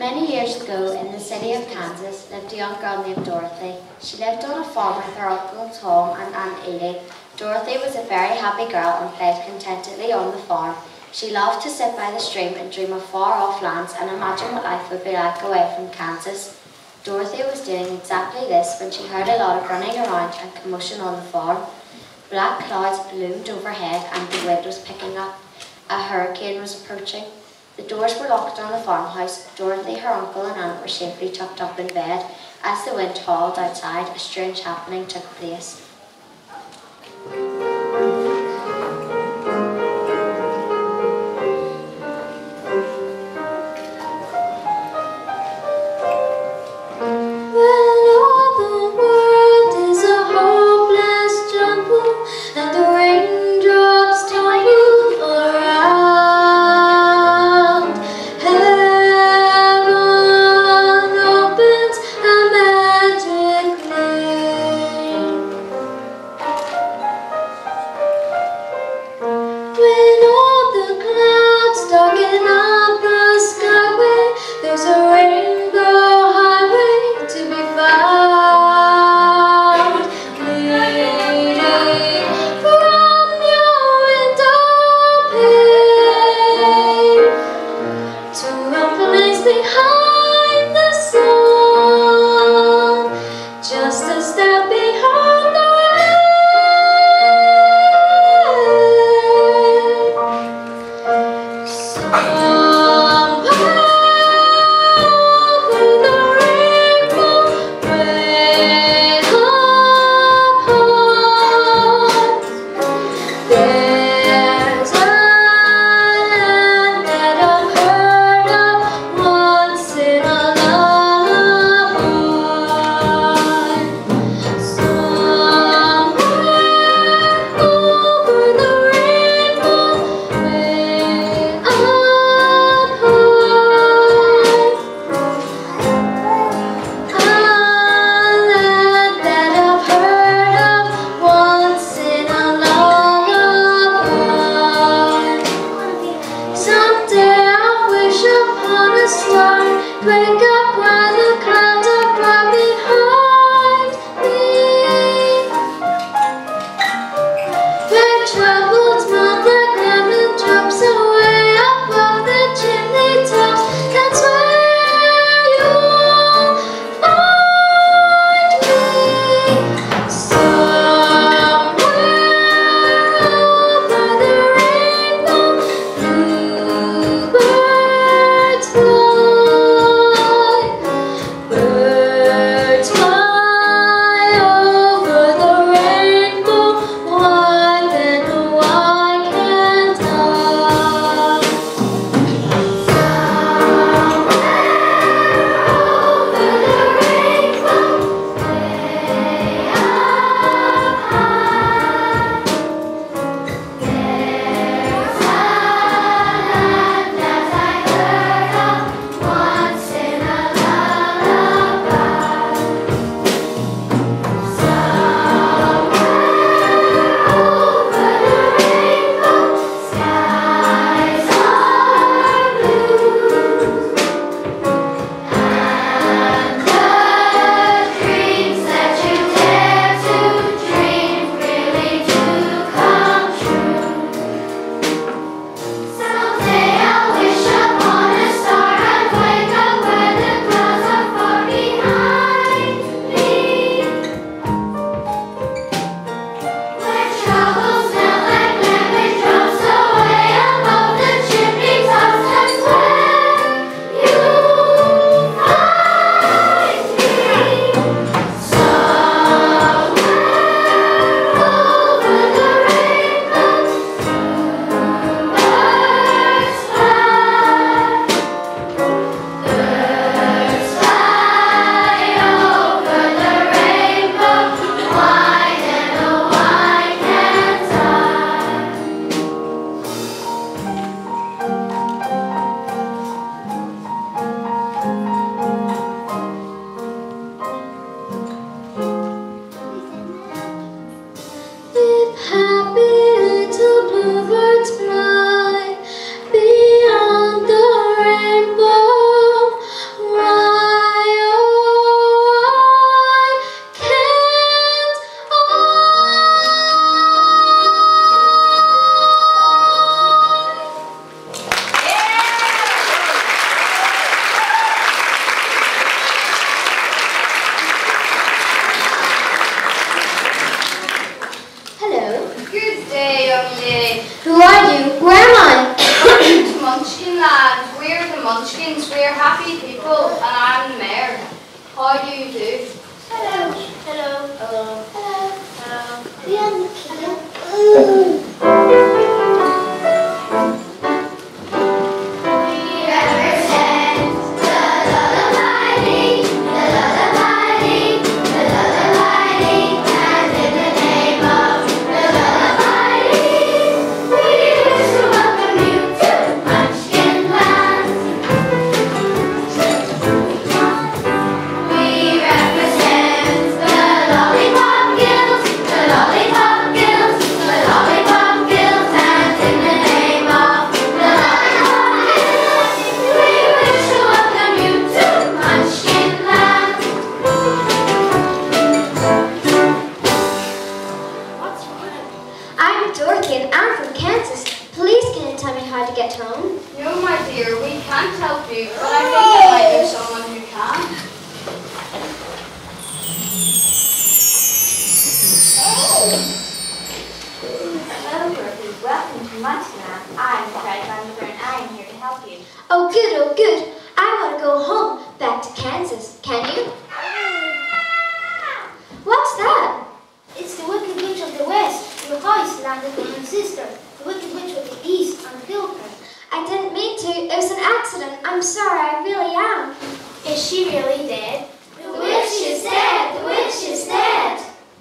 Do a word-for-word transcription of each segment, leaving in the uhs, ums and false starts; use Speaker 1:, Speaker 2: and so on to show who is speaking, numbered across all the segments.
Speaker 1: Many years ago, in the city of Kansas, lived a young girl named Dorothy. She lived on a farm with her Uncle Tom and Aunt Edie. Dorothy was a very happy girl and played contentedly on the farm. She loved to sit by the stream and dream of far-off lands and imagine what life would be like away from Kansas. Dorothy was doing exactly this when she heard a lot of running around and commotion on the farm. Black clouds loomed overhead and the wind was picking up. A hurricane was approaching. The doors were locked on the farmhouse. Dorothy, her uncle and aunt were safely tucked up in bed. As the wind howled outside, a strange happening took place.
Speaker 2: and we're the Munchkins. We're happy people, and I'm the mayor. How do you do?
Speaker 3: Hello. Hello.
Speaker 2: Hello.
Speaker 3: Hello.
Speaker 2: Hello.
Speaker 3: We are the Hello.
Speaker 4: Oh good, oh good. I want to go home, back to Kansas. Can you? What's that?
Speaker 3: It's the Wicked Witch of the West. Your house landed on my sister. The Wicked Witch of the East and killed her.
Speaker 4: I didn't mean to. It was an accident. I'm sorry, I really am.
Speaker 3: Is she really dead?
Speaker 4: The witch is dead. The witch is dead.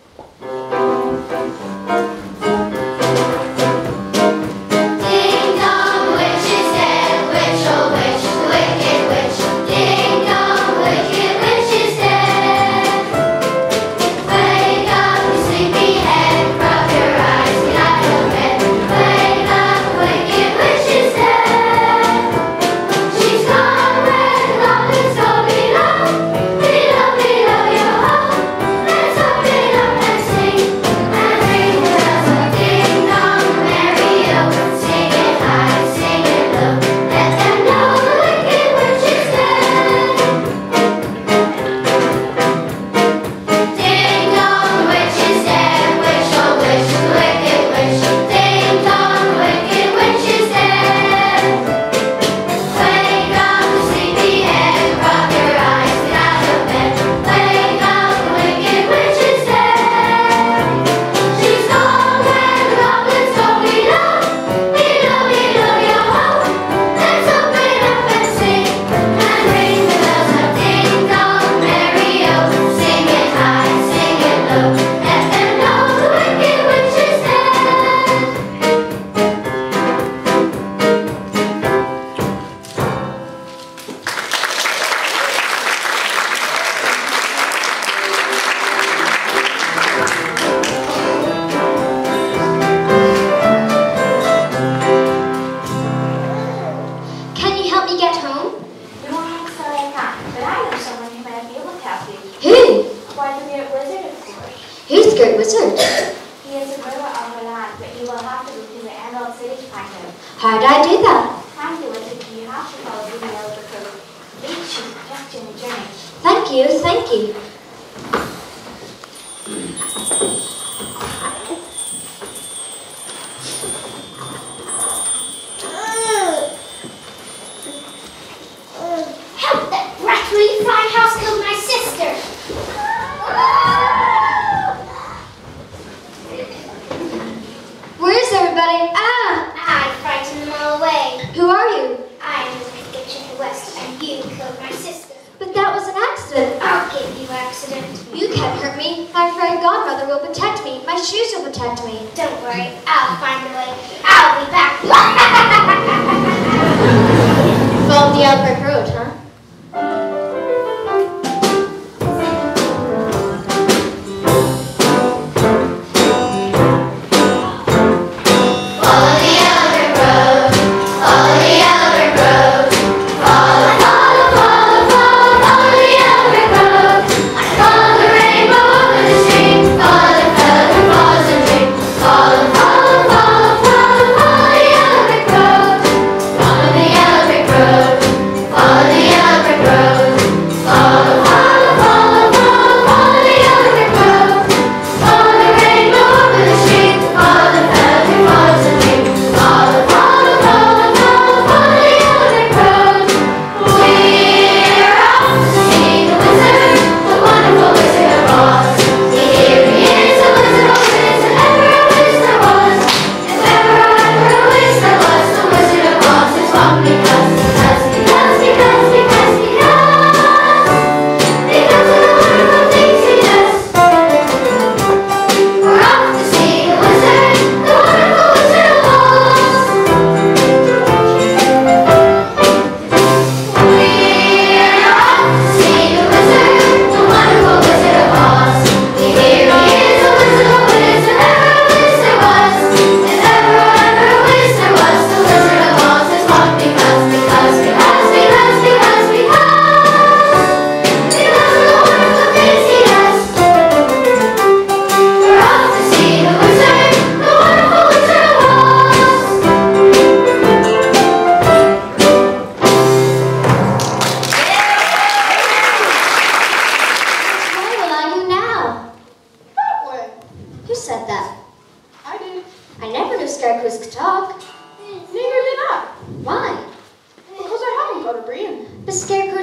Speaker 4: How did I do that?
Speaker 3: Thank you, Wizard. You have to follow the email because leads you just in the journey.
Speaker 4: Thank you, thank you.
Speaker 3: Help! That brat really fine house killed my sister!
Speaker 4: Where's everybody? Ah!
Speaker 3: I frightened them all away.
Speaker 4: Who are you?
Speaker 3: I am the Wicked Witch of the West, and you killed my sister.
Speaker 4: But that was an accident.
Speaker 3: I'll give you accident.
Speaker 4: You can't hurt me. My fairy godmother will protect me. My shoes will protect me.
Speaker 3: Don't worry, I'll find a way. I'll be back.
Speaker 4: Follow the Albert Road, huh?
Speaker 5: Follow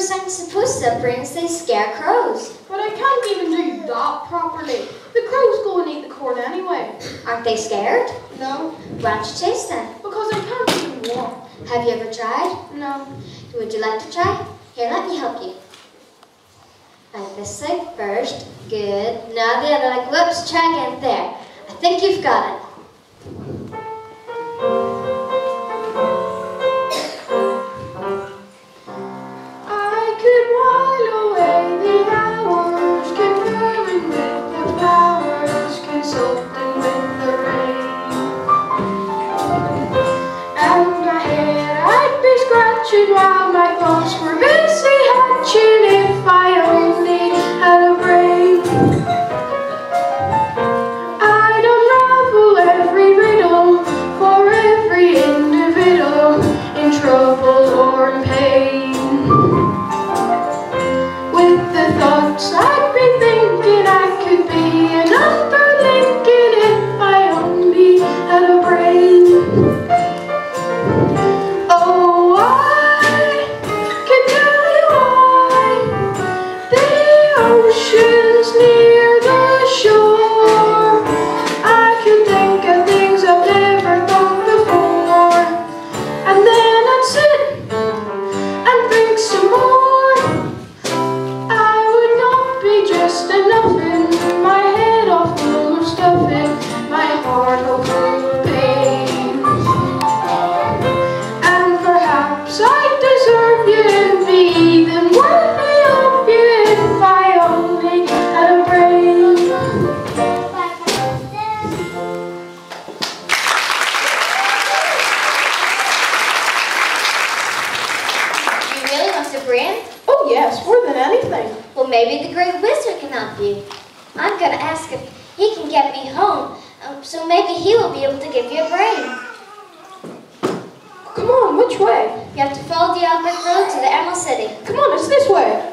Speaker 1: crows aren't supposed to have brains, they scare crows.
Speaker 5: But I can't even do that properly. The crows go and eat the corn anyway.
Speaker 1: Aren't they scared?
Speaker 5: No,
Speaker 1: Why don't you chase them?
Speaker 5: because I can't even walk.
Speaker 1: Have you ever tried?
Speaker 5: No.
Speaker 1: Would you like to try? Here, let me help you. Like this side first. Good. Now the other leg. Whoops, try again. There. I think you've got it.
Speaker 5: I could while away the hours, conferring with the flowers, consulting with the rain. And my head I'd be scratching while my thoughts were busy hatching if I only had a brain. I'd unravel every riddle for every individual in trouble or in pain. With the thoughts I'd be thinking I could be an underlinking if I only had a brain. Oh, I can tell you why the ocean's near the shore. I can think of things I've never thought before, and then I'd sit and think some more. I would not be just a nothing, my head all full of stuffing, my heart all full of pain. And perhaps I'd deserve you and be even worthy of you if I only had a brain.
Speaker 1: You really want a brain?
Speaker 5: Oh yes, more than anything.
Speaker 1: Well, maybe the great wizard can help you. I'm going to ask if he can get me home, um, so maybe he will be able to give you a brain.
Speaker 5: Come on, which way?
Speaker 1: You have to follow the Albert Road to the Emerald City.
Speaker 5: Come on, it's this way.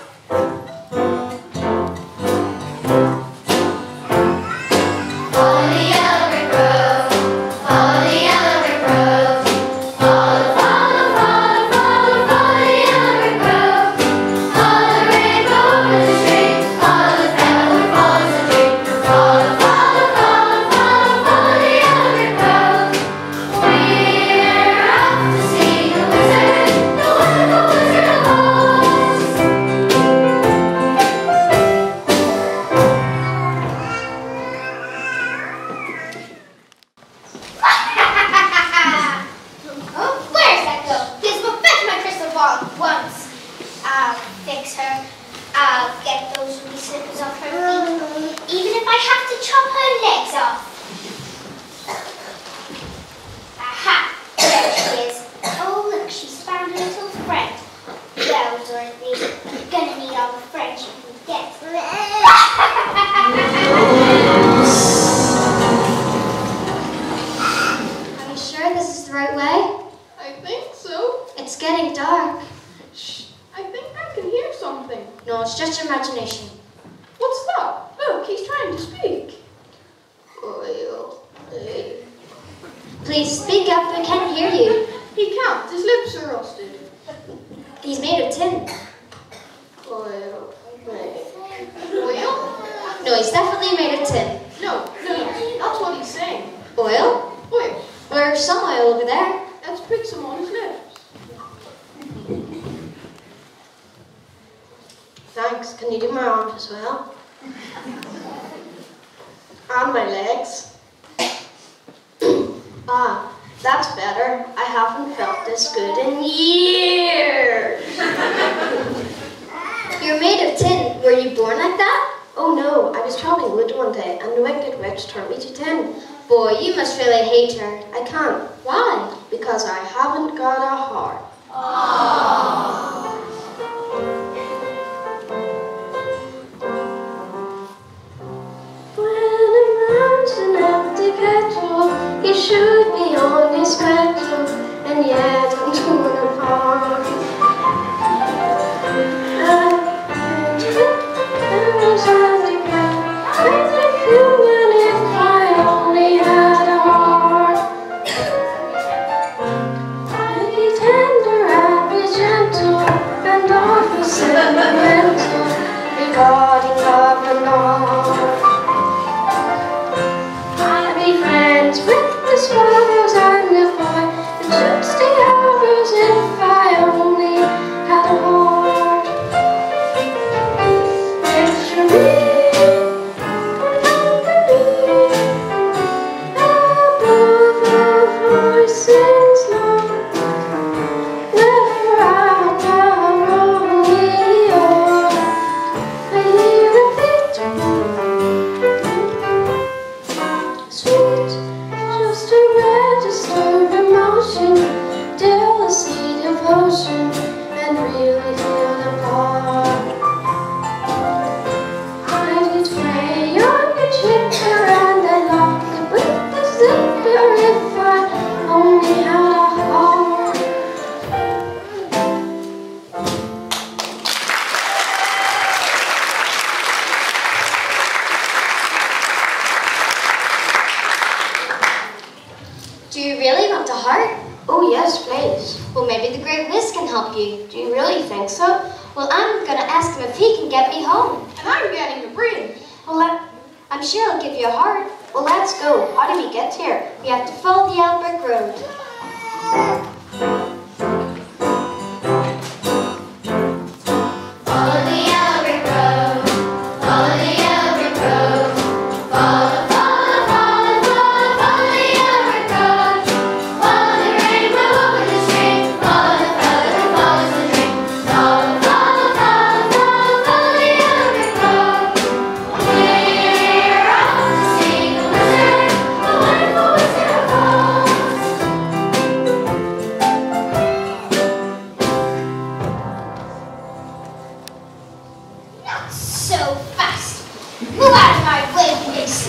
Speaker 1: Follow the Albert Road, follow the Albert Road, follow, follow, follow, follow, follow the Albert Road, follow the rainbow up the street, follow the feather that falls the tree, follow, follow, follow, follow, follow the Albert Road. We're off to see the wizard, the wonderful Wizard of Oz.
Speaker 3: Oh, where's that go? Gizmo, fetch my crystal ball once. I'll fix her. I'll get those ruby slippers off her feet, even if I have to chop her legs off. Aha! There she is. Oh, look, she's found her little friend. Well, Dorothy, you're gonna need all the friends you can get.
Speaker 1: Are you sure this is the right way?
Speaker 5: I think so.
Speaker 1: It's getting dark.
Speaker 5: Shh, I think I can hear something.
Speaker 1: No, it's just your imagination.
Speaker 5: What's that? Look, he's trying to speak. Well, eh.
Speaker 1: Please speak up, I can't hear you.
Speaker 5: He can't, his lips are rusted.
Speaker 1: He's made of tin.
Speaker 5: Well, eh. Oil?
Speaker 1: No, he's definitely made of tin.
Speaker 5: No, no, no, that's what he's saying.
Speaker 1: Oil?
Speaker 5: Oil.
Speaker 1: There's some oil over there.
Speaker 5: Let's put some on his lips. Thanks. Can you do my arms as well? And my legs. Ah, that's better. I haven't felt this good in years.
Speaker 1: You're made of tin. Were you born like that?
Speaker 5: Oh no, I was chopping wood one day and the wicked witch turned me to tin.
Speaker 1: Boy, you must really hate her.
Speaker 5: I can't.
Speaker 1: Why?
Speaker 5: Because I haven't got a heart. When a man's an empty kettle, he should be on his kettle, and yet I'm torn apart. Tender ocean and really feel the power. I would sway on the trip around the lock with the zipper if I only had a heart.
Speaker 1: Do you really want a heart?
Speaker 4: Oh yes, please.
Speaker 1: Well, maybe the Great Whiz can help you.
Speaker 4: Do you really think so?
Speaker 1: Well, I'm gonna ask him if he can get me home.
Speaker 2: And I'm getting a bridge.
Speaker 1: Well, let, I'm sure he'll give you a heart.
Speaker 4: Well, let's go. How do we get here?
Speaker 1: We have to follow the Albert Road.
Speaker 3: Follow the Albert Road, follow the Albert Road, follow, follow, follow, follow, follow the Albert Road, follow the rainbow over the stream, follow the feather that follows the dream, follow, follow, follow, follow, follow the Albert Road. We're off to see the wizard, the wonderful Wizard of Oz. Not so fast. Move out of my way, please.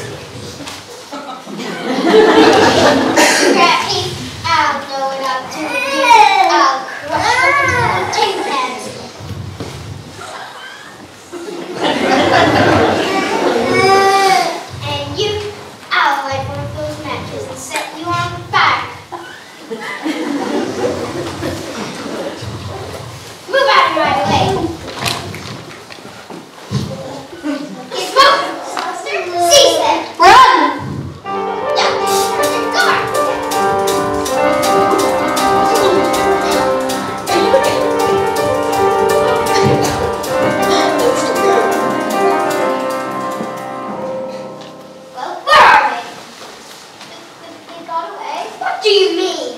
Speaker 3: Scrappy, I'll blow it up to you. I'll crush open your tin cans. And you, I'll light one of those matches and set you on fire. Move out of my way. Gizmo, monster, seize them.
Speaker 1: Run!
Speaker 3: No, go on. Well, where are they? They, they got away? What do you mean?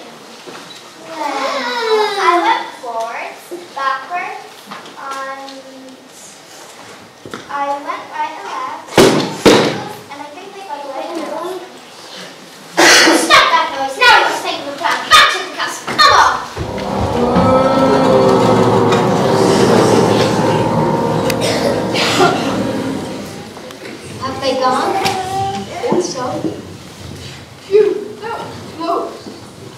Speaker 3: Well, I went forwards, backwards, and I went right and left, and I think they got away. Stop that noise! Now we must take the plan. Back to the castle. Come on!
Speaker 1: Have they gone?
Speaker 4: I think so.
Speaker 2: Phew, that was close.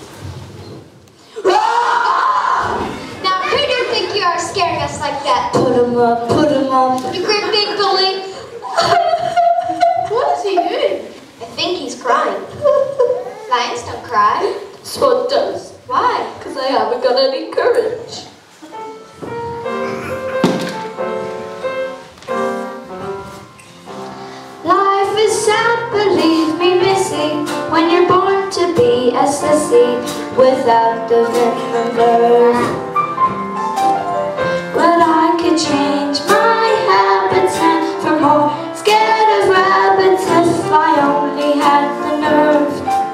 Speaker 1: Now, who do you think you are scaring us like that?
Speaker 4: Put 'em up, put 'em up.
Speaker 1: You great big bully.
Speaker 2: What is he doing?
Speaker 1: I think he's crying. Lions don't cry.
Speaker 4: So it does.
Speaker 1: Why?
Speaker 4: Because I haven't got any courage. Life is sad, believe me, Missy, when you're born to be a sissy without the venom birth. But I could change my habits and for more scared of rabbits if I only had the nerve.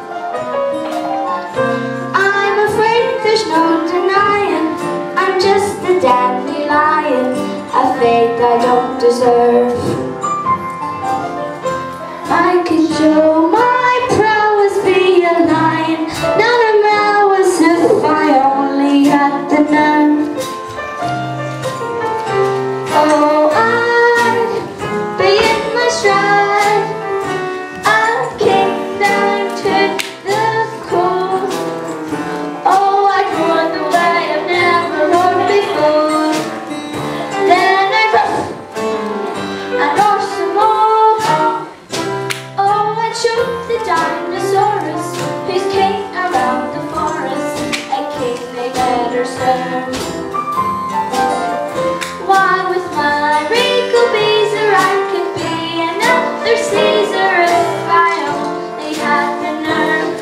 Speaker 4: I'm afraid there's no denying I'm just a dandelion, a fate I don't deserve. I could show my prowess, be a lion, not a mouse if I only had the nerve. Oh, I'd be in my stride, a king down to the core. Oh, I'd run the way I've never run before. Then I'd ruff and roar some more. Oh, I'd shoot the dinosaurus who's king around the forest, a king they better serve. Why, with my wrinkle beezer I could be another Caesar if I only had the nerve.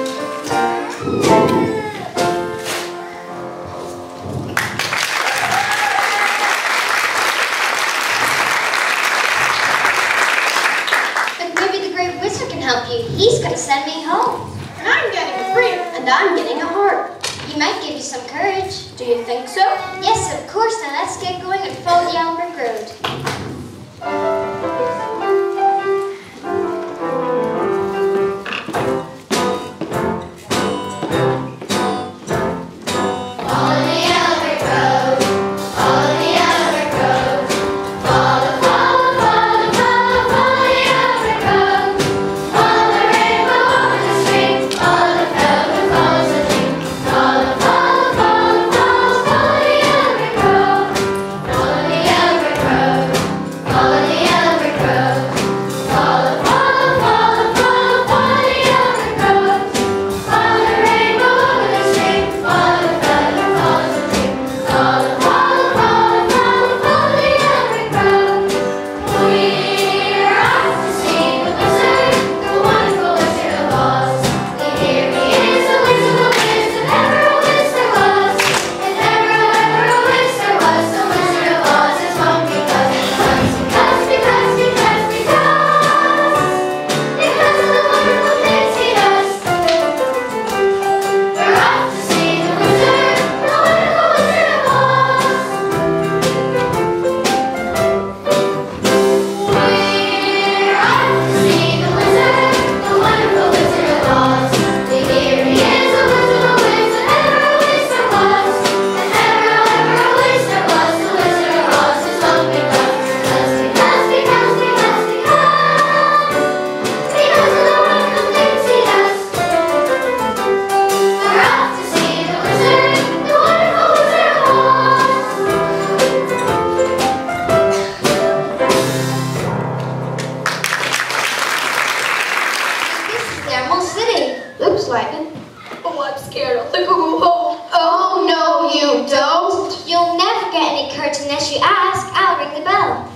Speaker 1: But maybe the Great Wizard can help you. He's gonna send me home.
Speaker 2: And I'm getting a bridge.
Speaker 1: And I'm getting a heart. He might give you some courage.
Speaker 4: Do you think so?
Speaker 1: Yes, of course. Now let's get going and follow the Albert Road.
Speaker 3: Follow the Albert ring the bell.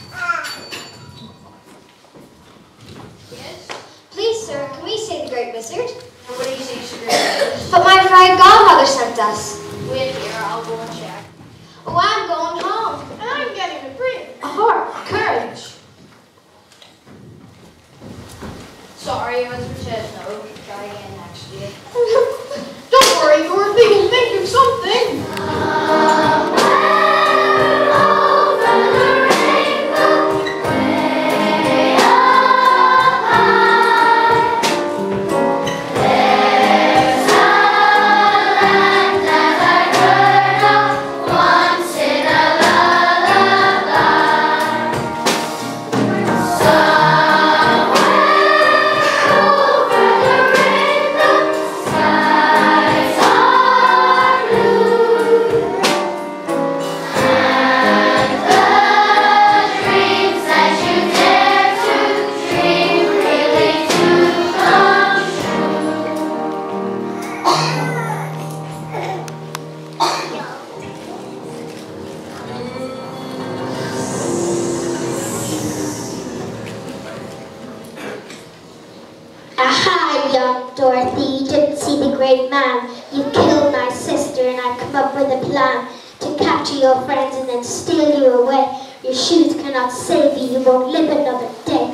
Speaker 2: Yes?
Speaker 3: Please, sir, can we see the Great Wizard?
Speaker 2: Nobody sees the great wizard.
Speaker 3: But my fairy godmother sent us.
Speaker 2: Wait here, I'll go and check.
Speaker 3: Oh, I'm going home.
Speaker 5: And I'm getting a drink.
Speaker 3: A heart, courage.
Speaker 2: Sorry, Wizard says no. Try again next year.
Speaker 5: Don't worry, Dorothy, we'll think of something.
Speaker 3: Aha, young Dorothy, you didn't see the great man. You killed my sister and I've come up with a plan to capture your friends and then steal you away. Your shoes cannot save you, you won't live another day.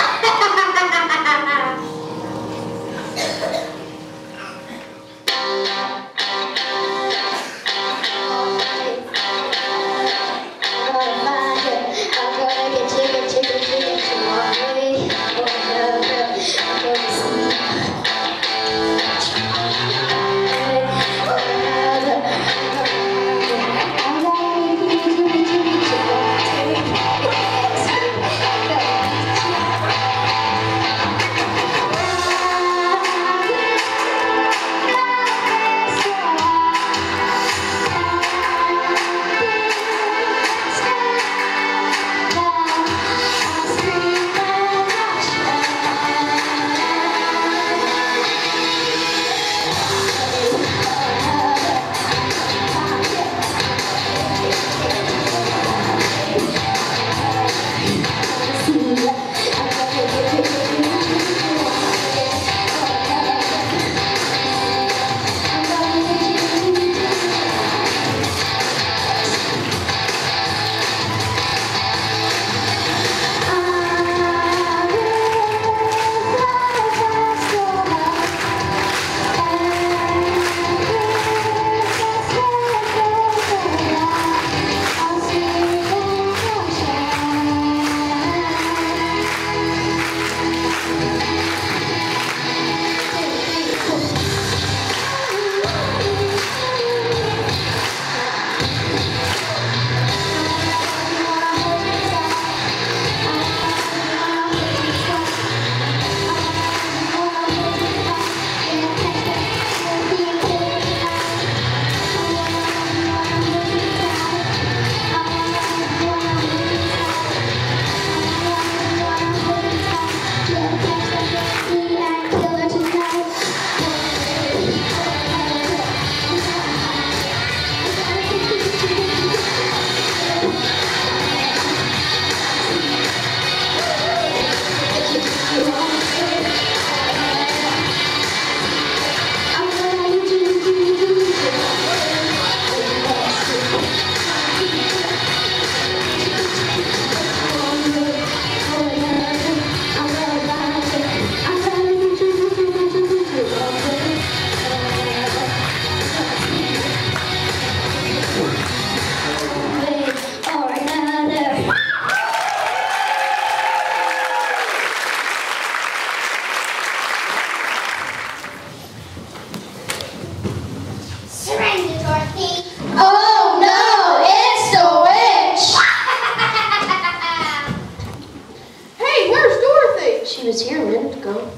Speaker 5: She was here a minute ago.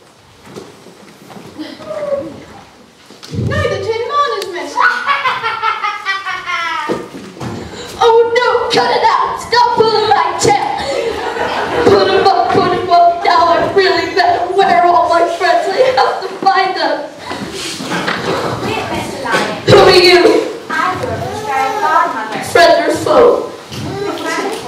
Speaker 5: Now the Tin Man is missing. Oh no, cut it out! Stop pulling my tail! Put him up, put him up. Now I really better where all my friends. I have to find them.
Speaker 2: Wait, Mister Lion.
Speaker 5: Who are you?
Speaker 2: I'm your fairy godmother.
Speaker 5: Friend or foe?
Speaker 2: Friend.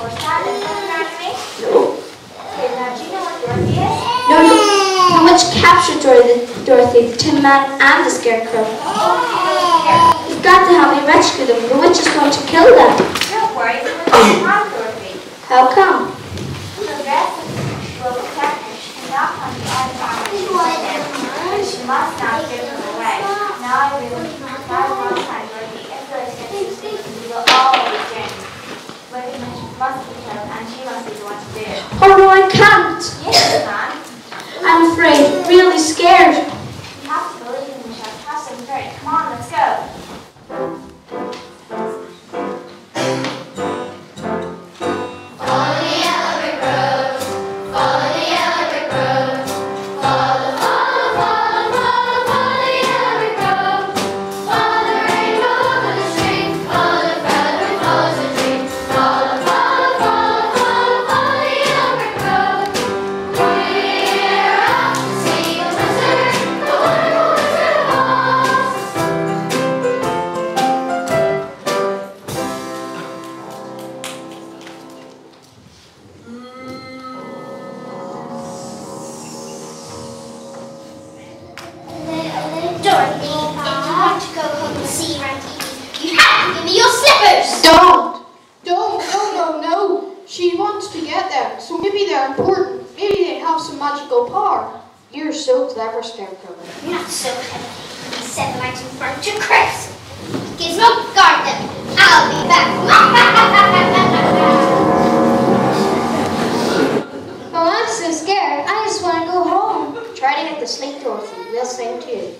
Speaker 4: captured Dorothy, Dorothy, the Tin Man, and the Scarecrow. You've got to help me rescue them. The witch is going to kill them.
Speaker 6: Don't worry, we will have Dorothy.
Speaker 4: How come?
Speaker 6: The rest will protect her. She cannot come to our family. But she must not give them away. Now I really, now I want time, Dorothy. If Dorothy gets too sick, we will all be journey. But the witch must be killed, and she must be the one to do it.
Speaker 4: Oh no, I can't.
Speaker 6: Yes, you can.
Speaker 4: I'm afraid, really scared.
Speaker 6: You have to believe in yourself. Have some courage. Come on, let's go.
Speaker 5: Don't! Don't! No, no, no! She wants to get them, so maybe they're important. Maybe they have some magical power. You're so clever, Scarecrow.
Speaker 3: Not so clever. Set light in front to crisp. Gizmo, guard them. I'll be back.
Speaker 4: Oh, I'm so scared. I just want to go home. Try to get to sleep, Dorothy. We'll sing to you.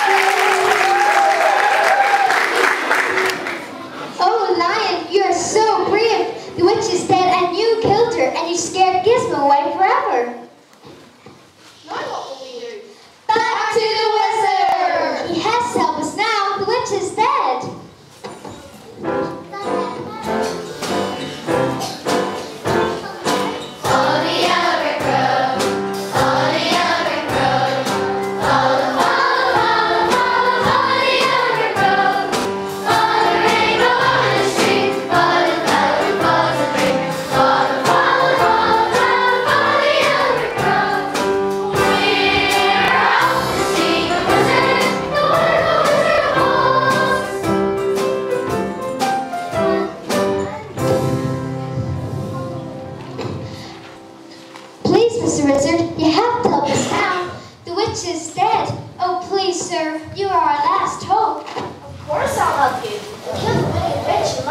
Speaker 4: You're so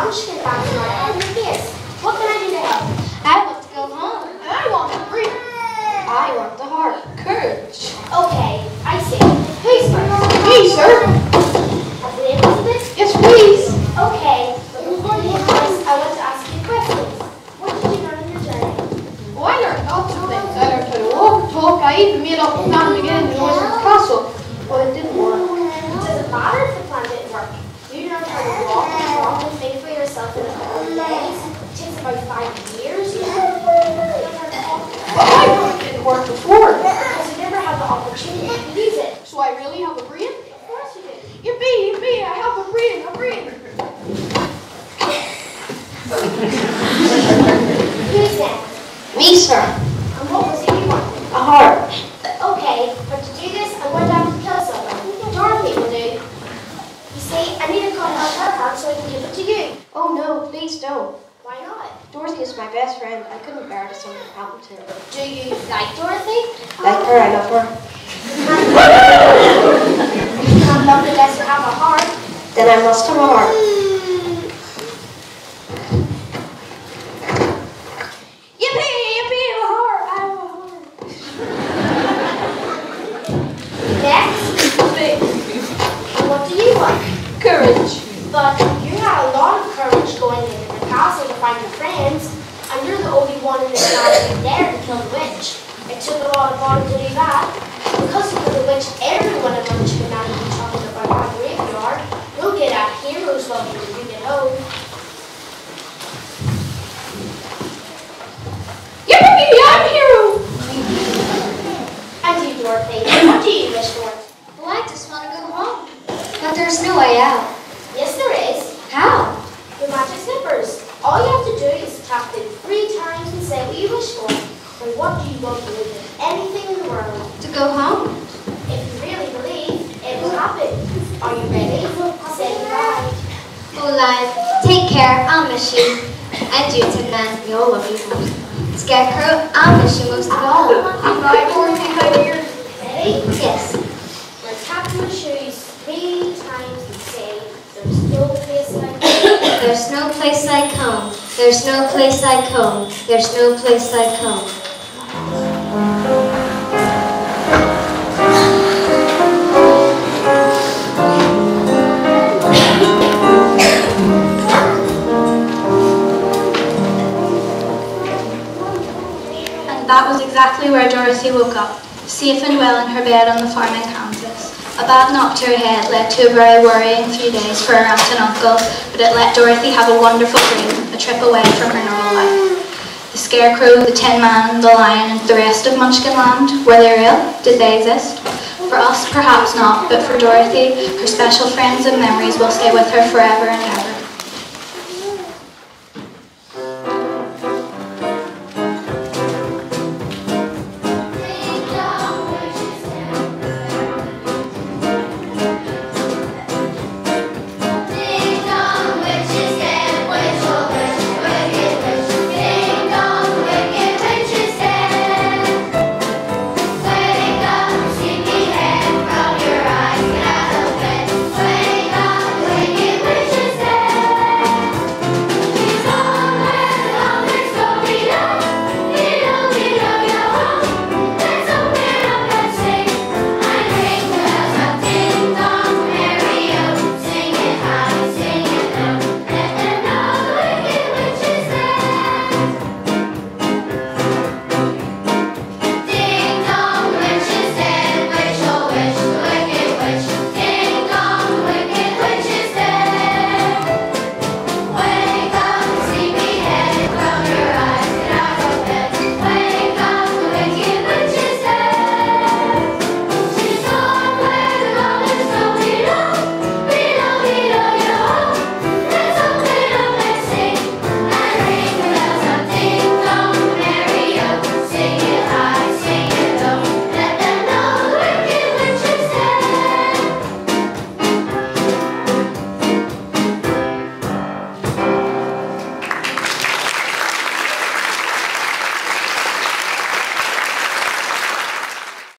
Speaker 3: Munchkin back in my head and face. What can I do to help?
Speaker 2: I want to go home. I want to breathe. I want the heart. Courage.
Speaker 3: Okay, I see. Who's first?
Speaker 2: Me, sir.
Speaker 3: Elizabeth?
Speaker 2: Yes, please.
Speaker 3: Okay, but before you ask, I want to ask you questions. What did you learn in your journey?
Speaker 2: Oh, I learned lots of things. I learned how to walk, talk. I even made up a plan to get into the wizard's castle. But it didn't work.
Speaker 3: It doesn't matter if the plan didn't work. You learned how to walk and talk and think for yourself in a couple of days. It takes about five years. You learn how to talk.
Speaker 2: But I know it didn't work before.
Speaker 3: Because you never had the opportunity to use it.
Speaker 2: So I really have a brain?
Speaker 3: Of course you did.
Speaker 2: Yippee, yippee, I have a brain, a brain.
Speaker 3: Who's next?
Speaker 2: Me, sir.
Speaker 3: And what was it you wanted?
Speaker 2: A heart.
Speaker 3: Okay, but to do this, I'm going to have to kill someone. Dorothy will do. You see, I need to cut out her heart so I can give it to you.
Speaker 2: Oh no, please don't.
Speaker 3: Why not?
Speaker 2: Dorothy is my best friend. I couldn't bear to something happened to her.
Speaker 3: Do you like Dorothy?
Speaker 2: Like her, I love her.
Speaker 3: You can't love unless you have a heart.
Speaker 2: Then I must have a heart. Yippee, yippee, a heart. I have a heart.
Speaker 3: Next, and what do you want?
Speaker 2: Courage.
Speaker 3: But you had a lot of courage going into the castle to find your friends, and you're the only one in this land there to kill the witch. It took a lot of honor to do that. Because you the witch, everyone in Munchkin now will be talking about our graveyard. We'll get our heroes welcome when you get home.
Speaker 2: Yippee, I'm a hero.
Speaker 3: And you, Dorothy, what do you wish for?
Speaker 1: Well, I just want to go home. But there's no way out.
Speaker 3: Yes, there is.
Speaker 1: How?
Speaker 3: Your magic slippers. All you have to do is tap them three times and say what you wish for. And what do you want to do? Anything in the world.
Speaker 1: To go home.
Speaker 3: If you really believe, it will happen. Are you ready? Say goodbye.
Speaker 1: Oh, lad, take care. I'll miss you. And you, Tin Man. We all love you. Scarecrow, I'll miss you most of all.
Speaker 3: Goodbye, Dorothy, my dear. Ready?
Speaker 1: Yes.
Speaker 3: Now tap your shoes three times and say, there's no place like home.
Speaker 1: There's no place like home. There's no place like home. There's no place like home.
Speaker 7: That was exactly where Dorothy woke up, safe and well in her bed on the farm in Kansas. A bad knock to her head led to a very worrying few days for her aunt and uncle, but it let Dorothy have a wonderful dream, a trip away from her normal life. The Scarecrow, the Tin Man, the Lion, and the rest of Munchkin Land, were they real? Did they exist? For us, perhaps not, but for Dorothy, her special friends and memories will stay with her forever and ever.